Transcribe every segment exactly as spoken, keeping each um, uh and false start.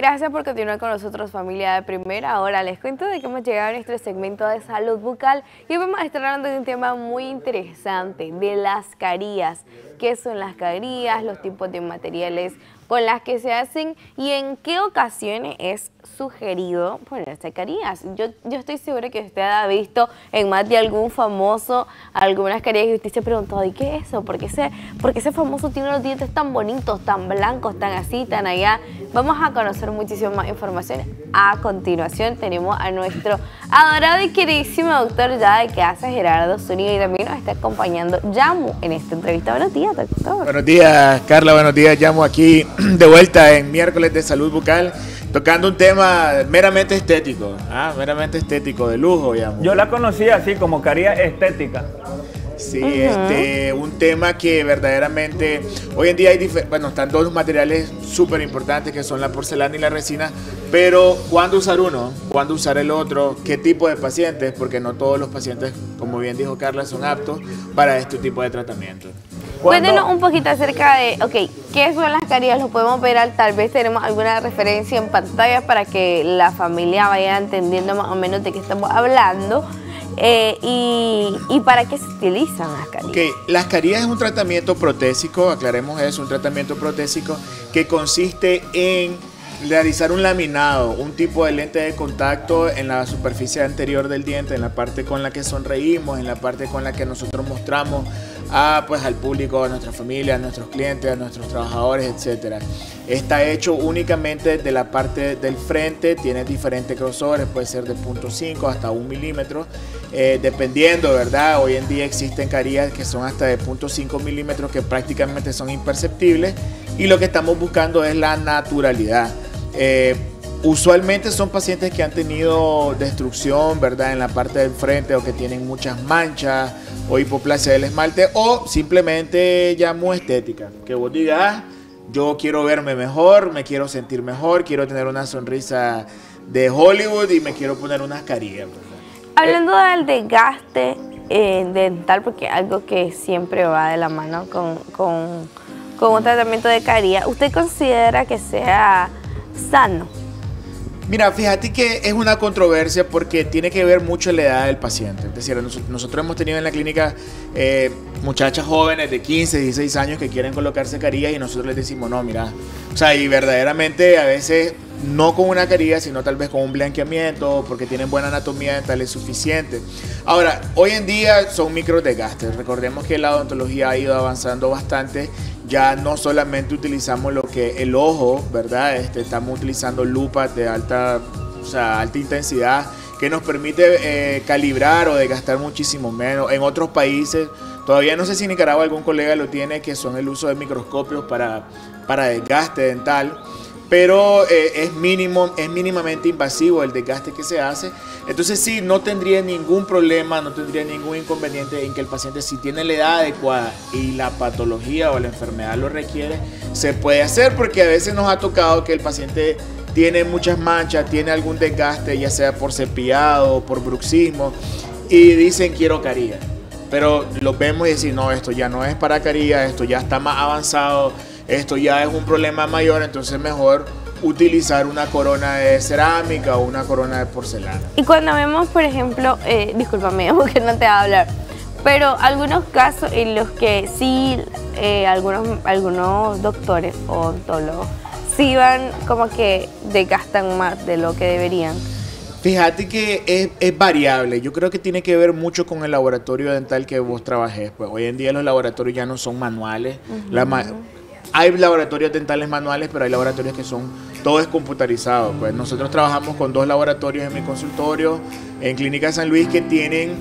Gracias por continuar con nosotros, familia de Primera Hora. Les cuento de que hemos llegado a nuestro segmento de salud bucal y vamos a estar hablando de un tema muy interesante, de las carillas. ¿Qué son las carillas? Los tipos de materiales con las que se hacen y en qué ocasiones es sugerido ponerse carillas. Yo, yo estoy segura que usted ha visto en más de algún famoso algunas carillas y usted se ha preguntado, ¿y qué es eso? ¿Por qué ese, por qué ese famoso tiene los dientes tan bonitos, tan blancos, tan así, tan allá? Vamos a conocer muchísima más información. A continuación tenemos a nuestro adorado y queridísimo doctor ya de casa, Gerardo Zúñiga, y también nos está acompañando Yamu en esta entrevista. Buenos días, doctor. Buenos días, Carla. Buenos días, Yamu, aquí de vuelta en miércoles de salud bucal, tocando un tema meramente estético, ah, meramente estético, de lujo, Yamu. Yo la conocí así como carillas estética. Sí, uh-huh. este, un tema que verdaderamente hoy en día hay, bueno, están dos materiales súper importantes que son la porcelana y la resina, pero ¿cuándo usar uno? ¿Cuándo usar el otro? ¿Qué tipo de pacientes? Porque no todos los pacientes, como bien dijo Carla, son aptos para este tipo de tratamiento. Cuéntenos un poquito acerca de, ok, ¿qué son las carillas? Lo podemos ver, tal vez tenemos alguna referencia en pantalla para que la familia vaya entendiendo más o menos de qué estamos hablando. Eh, y, ¿Y para qué se utilizan las carillas? Okay. Las carillas es un tratamiento protésico, aclaremos eso, un tratamiento protésico que consiste en realizar un laminado, un tipo de lente de contacto en la superficie anterior del diente, en la parte con la que sonreímos, en la parte con la que nosotros mostramos a, pues, al público, a nuestra familia, a nuestros clientes, a nuestros trabajadores, etcétera. Está hecho únicamente de la parte del frente, tiene diferentes grosores, puede ser de punto cinco hasta un milímetro, eh, dependiendo, ¿verdad? Hoy en día existen carillas que son hasta de punto cinco milímetros que prácticamente son imperceptibles y lo que estamos buscando es la naturalidad. Eh, usualmente son pacientes que han tenido destrucción, ¿verdad?, en la parte del frente o que tienen muchas manchas o hipoplasia del esmalte o simplemente ya muy estética, que vos digas, ah, yo quiero verme mejor, me quiero sentir mejor, quiero tener una sonrisa de Hollywood y me quiero poner unas carillas, ¿verdad? Hablando eh, del desgaste eh, dental, porque es algo que siempre va de la mano con, con, con un tratamiento de carillas, ¿usted considera que sea sano? Mira, fíjate que es una controversia porque tiene que ver mucho la edad del paciente. Es decir, nosotros hemos tenido en la clínica eh, muchachas jóvenes de quince, dieciséis años que quieren colocarse carillas y nosotros les decimos, no, mira, o sea, y verdaderamente a veces no con una carilla, sino tal vez con un blanqueamiento, porque tienen buena anatomía dental, es suficiente. Ahora, hoy en día son microdesgastes. Recordemos que la odontología ha ido avanzando bastante. Ya no solamente utilizamos lo que el ojo, ¿verdad? Este, estamos utilizando lupas de alta, o sea, alta intensidad que nos permite eh, calibrar o desgastar muchísimo menos. En otros países, todavía no sé si en Nicaragua algún colega lo tiene, que son el uso de microscopios para, para desgaste dental. Pero eh, es, mínimo, es mínimamente invasivo el desgaste que se hace. Entonces sí, no tendría ningún problema, no tendría ningún inconveniente en que el paciente, si tiene la edad adecuada y la patología o la enfermedad lo requiere, se puede hacer, porque a veces nos ha tocado que el paciente tiene muchas manchas, tiene algún desgaste, ya sea por cepillado o por bruxismo, y dicen quiero carilla. Pero lo vemos y decimos, no, esto ya no es para carilla, esto ya está más avanzado, esto ya es un problema mayor, entonces mejor utilizar una corona de cerámica o una corona de porcelana. Y cuando vemos, por ejemplo, eh, discúlpame porque no te va a hablar, pero algunos casos en los que sí, eh, algunos, algunos doctores o odontólogos sí van como que desgastan más de lo que deberían. Fíjate que es, es variable. Yo creo que tiene que ver mucho con el laboratorio dental que vos trabajes. Pues hoy en día los laboratorios ya no son manuales. Uh-huh. La ma Hay laboratorios dentales manuales, pero hay laboratorios que son, todo es computarizado. Pues nosotros trabajamos con dos laboratorios en mi consultorio, en Clínica San Luis, que tienen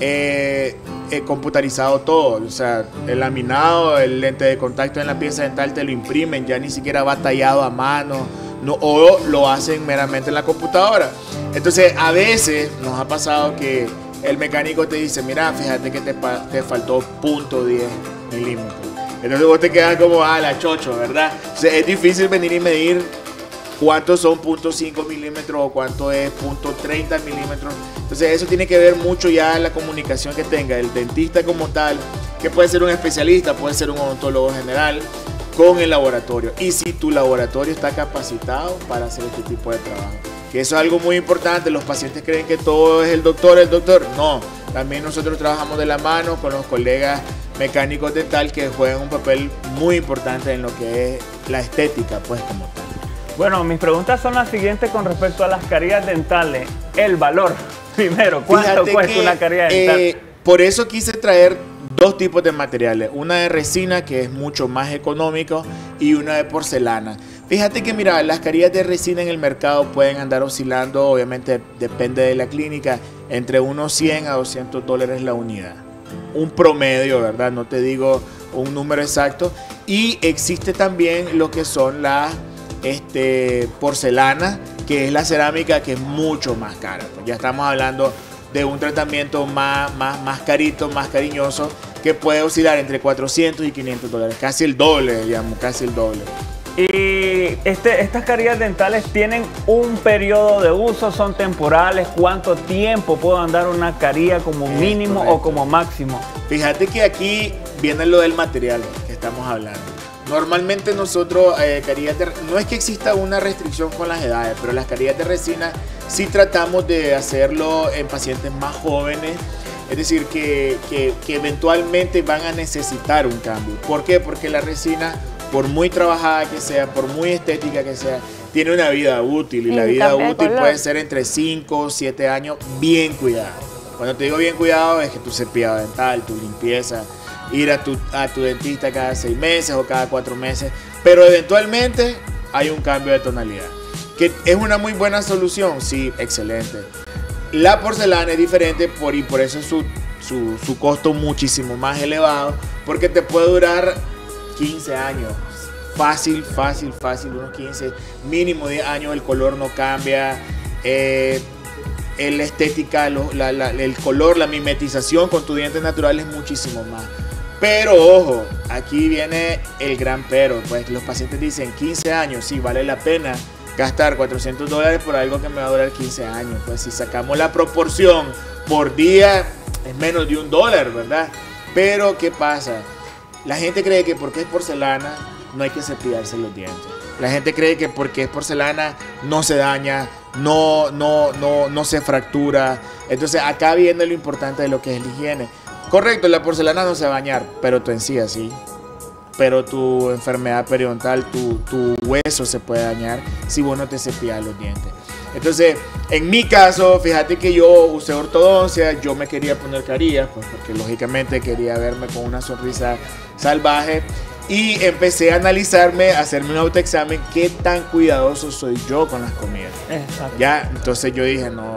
eh, eh, computarizado todo. O sea, el laminado, el lente de contacto en la pieza dental te lo imprimen, ya ni siquiera va tallado a mano, no, o lo hacen meramente en la computadora. Entonces, a veces nos ha pasado que el mecánico te dice, mira, fíjate que te, te faltó punto diez milímetros. Entonces vos te quedas como, ah, la chocho, ¿verdad? O sea, es difícil venir y medir cuántos son punto cinco milímetros o cuánto es punto treinta milímetros. Entonces eso tiene que ver mucho ya en la comunicación que tenga el dentista como tal, que puede ser un especialista, puede ser un odontólogo general, con el laboratorio y si tu laboratorio está capacitado para hacer este tipo de trabajo. Que eso es algo muy importante. Los pacientes creen que todo es el doctor, el doctor. No, también nosotros trabajamos de la mano con los colegas mecánicos dental que juegan un papel muy importante en lo que es la estética, pues como tal. Bueno, mis preguntas son las siguientes con respecto a las carillas dentales. El valor, primero, ¿cuánto Fíjate cuesta que, una carilla dental? Eh, por eso quise traer dos tipos de materiales, una de resina que es mucho más económico y una de porcelana. Fíjate que mira, las carillas de resina en el mercado pueden andar oscilando, obviamente depende de la clínica, entre unos cien a doscientos dólares la unidad. Un promedio, ¿verdad? No te digo un número exacto. Y existe también lo que son las este, porcelanas, que es la cerámica que es mucho más cara. Pues ya estamos hablando de un tratamiento más, más, más carito, más cariñoso, que puede oscilar entre cuatrocientos y quinientos dólares, casi el doble, digamos, casi el doble. Y este, estas carillas dentales tienen un periodo de uso, son temporales. ¿Cuánto tiempo puedo andar una carilla como mínimo o como máximo? Fíjate que aquí viene lo del material que estamos hablando. Normalmente nosotros, eh, carillas de, no es que exista una restricción con las edades, pero las carillas de resina sí tratamos de hacerlo en pacientes más jóvenes. Es decir, que, que, que eventualmente van a necesitar un cambio. ¿Por qué? Porque la resina, por muy trabajada que sea, por muy estética que sea, tiene una vida útil. Y la vida útil puede ser entre cinco o siete años bien cuidada. Cuando te digo bien cuidado es que tu cepillado dental, tu limpieza, ir a tu, a tu dentista cada seis meses o cada cuatro meses. Pero eventualmente hay un cambio de tonalidad. ¿Que es una muy buena solución? Sí, excelente. La porcelana es diferente por, y por eso es su, su, su costo muchísimo más elevado, porque te puede durar quince años, fácil, fácil, fácil, unos quince, mínimo diez años, el color no cambia, eh, la estética, lo, la, la, el color, la mimetización con tu diente natural es muchísimo más. Pero ojo, aquí viene el gran pero, pues los pacientes dicen quince años, sí, vale la pena gastar cuatrocientos dólares por algo que me va a durar quince años. Pues si sacamos la proporción por día es menos de un dólar, ¿verdad? Pero ¿qué pasa? La gente cree que porque es porcelana no hay que cepillarse los dientes. La gente cree que porque es porcelana no se daña, no, no, no, no se fractura. Entonces acá viene lo importante de lo que es la higiene. Correcto, la porcelana no se va a dañar, pero tu encía sí. Pero tu enfermedad periodontal, tu, tu hueso se puede dañar si vos no te cepillas los dientes. Entonces, en mi caso, fíjate que yo usé ortodoncia, yo me quería poner carillas, pues porque lógicamente quería verme con una sonrisa salvaje. Y empecé a analizarme, a hacerme un autoexamen, qué tan cuidadoso soy yo con las comidas. Exacto. Ya, entonces yo dije, no,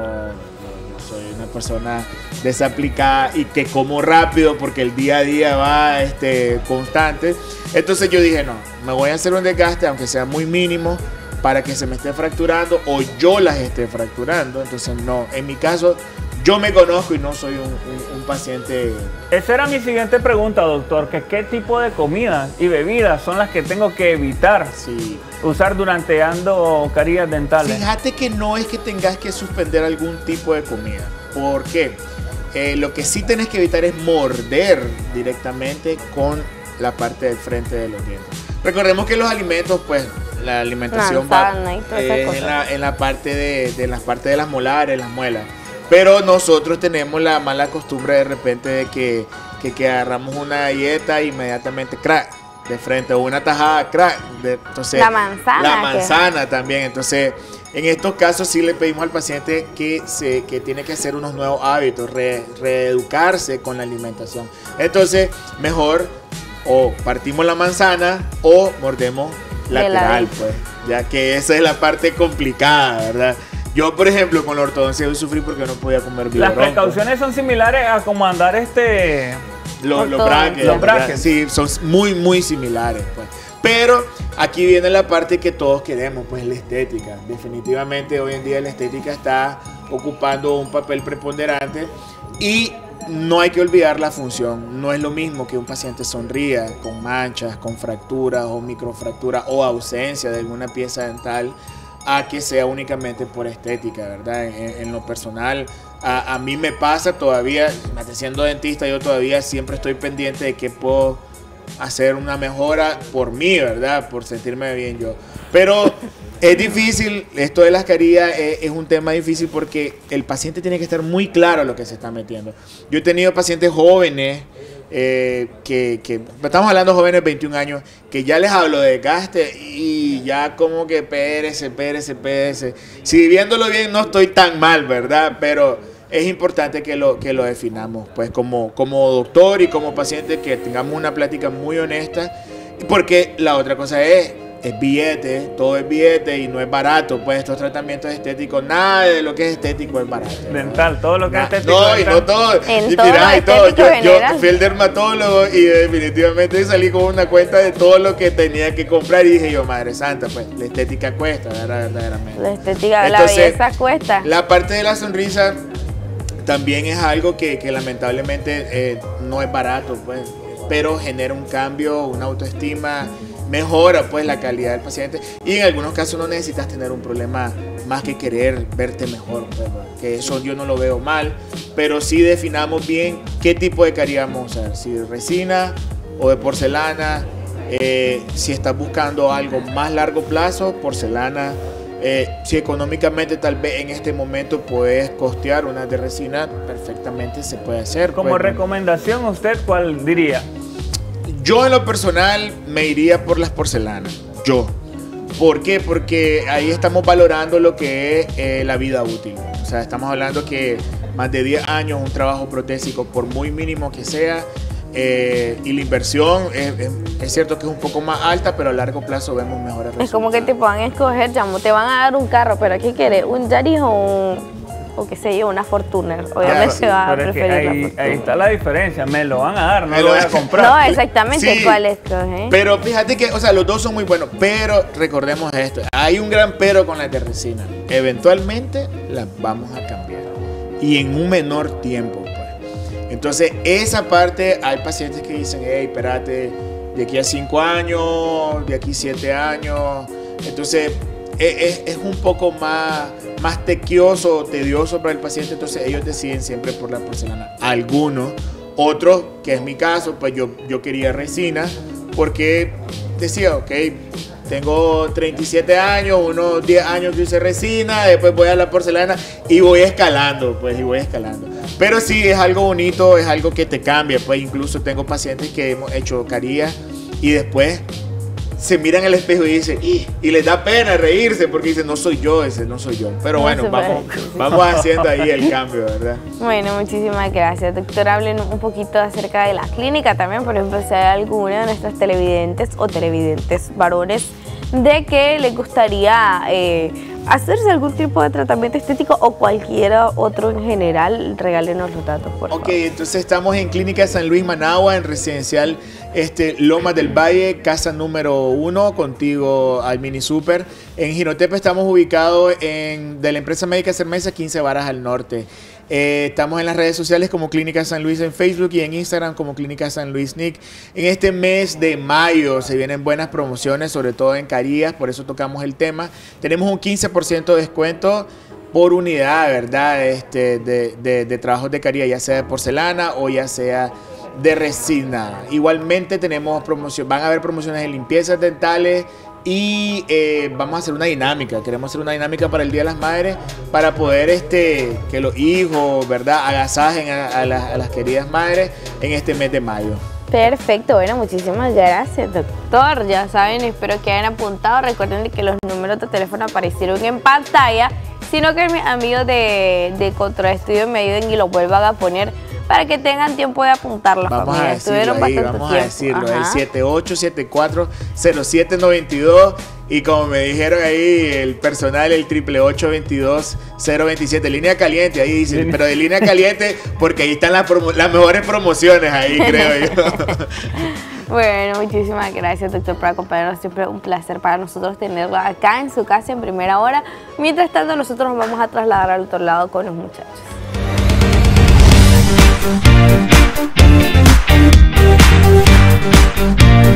yo soy una persona desaplicada y que como rápido porque el día a día va este, constante. Entonces yo dije, no, me voy a hacer un desgaste, aunque sea muy mínimo, para que se me esté fracturando o yo las esté fracturando. Entonces no, en mi caso yo me conozco y no soy un, un, un paciente. Esa era mi siguiente pregunta, doctor, que qué tipo de comidas y bebidas son las que tengo que evitar sí. usar durante ando carillas dentales. Fíjate que no es que tengas que suspender algún tipo de comida. ¿Por qué? Eh, lo que sí tenés que evitar es morder directamente con la parte del frente de los dientes. Recordemos que los alimentos, pues, la alimentación Manzana va y toda eh, esa en, la, en la parte de, de las partes de las molares, las muelas. Pero nosotros tenemos la mala costumbre de repente de que, que, que agarramos una dieta e inmediatamente crack de frente o una tajada crack. De, entonces, la manzana. La manzana que... también. Entonces, en estos casos sí le pedimos al paciente que, se, que tiene que hacer unos nuevos hábitos, re, reeducarse con la alimentación. Entonces, mejor o partimos la manzana o mordemos lateral, pues, ya que esa es la parte complicada, ¿verdad? Yo, por ejemplo, con la ortodoncia yo sufrí porque no podía comer biberón. Las precauciones son similares a como andar este... Los, los brackets. Los brackets. Sí, son muy, muy similares, pues. Pero aquí viene la parte que todos queremos, pues la estética. Definitivamente hoy en día la estética está ocupando un papel preponderante y no hay que olvidar la función. No es lo mismo que un paciente sonría con manchas, con fracturas o microfracturas o ausencia de alguna pieza dental a que sea únicamente por estética, ¿verdad? En, en lo personal, a, a mí me pasa todavía, siendo dentista, yo todavía siempre estoy pendiente de qué puedo hacer una mejora por mí, ¿verdad? Por sentirme bien yo. Pero es difícil, esto de las carillas es, es un tema difícil porque el paciente tiene que estar muy claro lo que se está metiendo. Yo he tenido pacientes jóvenes, eh, que, que, estamos hablando de jóvenes de veintiún años, que ya les hablo de desgaste y ya como que pérese, pérese, pérese. Si viéndolo bien no estoy tan mal, ¿verdad? Pero es importante que lo, que lo definamos, pues como, como doctor y como paciente, que tengamos una plática muy honesta, porque la otra cosa es, es billete, todo es billete y no es barato, pues estos tratamientos estéticos, nada de lo que es estético es barato. Dental, todo lo que nah, es estético. No, y no todo. En y todo mira, y todo. Yo, yo fui el dermatólogo y definitivamente salí con una cuenta de todo lo que tenía que comprar y dije yo, madre santa, pues la estética cuesta, verdaderamente. La estética, entonces, la belleza cuesta. La parte de la sonrisa también es algo que, que lamentablemente eh, no es barato, pues, pero genera un cambio, una autoestima, mejora pues la calidad del paciente y en algunos casos no necesitas tener un problema más que querer verte mejor, pues, que eso yo no lo veo mal, pero sí definamos bien qué tipo de caries vamos a usar, si de resina o de porcelana, eh, si estás buscando algo más largo plazo, porcelana. Eh, si económicamente tal vez en este momento puedes costear una de resina, perfectamente se puede hacer. Como pues, recomendación, ¿usted cuál diría? Yo en lo personal me iría por las porcelanas, yo. ¿Por qué? Porque ahí estamos valorando lo que es eh, la vida útil. O sea, estamos hablando que más de diez años un trabajo protésico, por muy mínimo que sea, Eh, y la inversión es, es, es cierto que es un poco más alta, pero a largo plazo vemos mejores resultados. Es como que te puedan escoger, chamo, te van a dar un carro, pero ¿qué quieres? ¿Un Yaris o un, o qué sé yo, una Fortuner? Obviamente Claro, va a pero es que preferir ahí, la Fortuner. ahí está la diferencia, me lo van a dar, no Me lo lo voy a van- comprar. No, exactamente, Sí. ¿cuál escoges? Pero fíjate que, o sea, los dos son muy buenos, pero recordemos esto, hay un gran pero con las de resina. Eventualmente las vamos a cambiar y en un menor tiempo, pues. Entonces, esa parte, hay pacientes que dicen, hey, espérate, de aquí a cinco años, de aquí siete años. Entonces, es, es, es un poco más, más tequioso, tedioso para el paciente. Entonces, ellos deciden siempre por la porcelana. Algunos, otros, que es mi caso, pues yo, yo quería resina, porque decía, ok, tengo treinta y siete años, unos diez años que hice resina, después voy a la porcelana y voy escalando, pues, y voy escalando. Pero sí, es algo bonito, es algo que te cambia, pues, incluso tengo pacientes que hemos hecho carillas y después se miran al espejo y dicen, y, y les da pena reírse porque dicen, no soy yo, ese no soy yo. Pero No bueno, se vamos, puede. vamos haciendo ahí el cambio, ¿verdad? Bueno, muchísimas gracias. Doctor, hablen un poquito acerca de la clínica también, por ejemplo, si hay alguna de nuestras televidentes o televidentes varones de que les gustaría eh, hacerse algún tipo de tratamiento estético o cualquier otro en general, regálenos los datos, por favor. Ok, entonces estamos en Clínica San Luis Managua, en residencial este, Lomas del Valle, casa número uno, contigo al Mini Super. En Jinotepe estamos ubicados en, de la empresa médica Cermesa, quince varas al norte. Eh, estamos en las redes sociales como Clínica San Luis en Facebook y en Instagram como Clínica San Luis N I C. En este mes de mayo se vienen buenas promociones, sobre todo en carillas, por eso tocamos el tema. Tenemos un quince por ciento de descuento por unidad, ¿verdad? Este, de, de, de trabajos de carillas, ya sea de porcelana o ya sea de resina. Igualmente tenemos promoción, van a haber promociones de limpiezas dentales y eh, vamos a hacer una dinámica. Queremos hacer una dinámica para el Día de las Madres para poder este, que los hijos, ¿verdad?, agasajen a, a, las, a las queridas madres en este mes de mayo. Perfecto, bueno, muchísimas gracias, doctor. Ya saben, espero que hayan apuntado. Recuerden que los números de teléfono aparecieron en pantalla, sino que mis amigos de, de Control Estudio me ayuden y los vuelvan a poner para que tengan tiempo de apuntar la Vamos familia. a decirlo Estuvieron ahí, bastante vamos tiempo. a decirlo, Ajá. el siete ocho siete cuatro cero siete nueve dos y como me dijeron ahí el personal, el triple ocho veintidós cero veintisiete, línea caliente, ahí dicen, Línea. pero de línea caliente porque ahí están las, promo- las mejores promociones ahí, creo yo. Bueno, muchísimas gracias, doctor, por acompañarnos. Siempre un placer para nosotros tenerlo acá en su casa en primera hora. Mientras tanto, nosotros nos vamos a trasladar al otro lado con los muchachos. Thank you.